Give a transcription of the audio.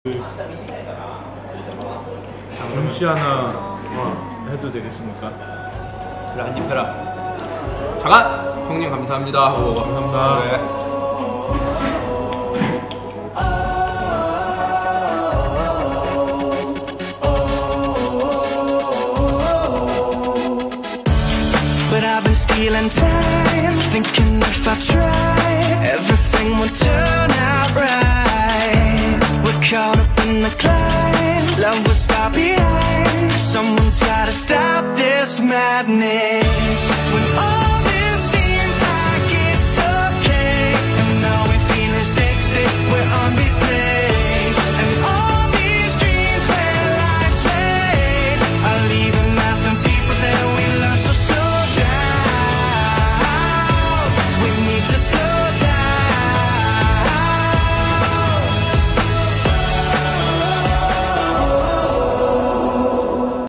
김치 하나 해도 되겠습니까? 그래, 한입 해라. 잠깐! 형님 감사합니다. 감사합니다. 그래. But I've been stealing time, thinking if I try, everything would turn out right. We're caught up in the climb, love was far behind. Someone's gotta stop this madness. When all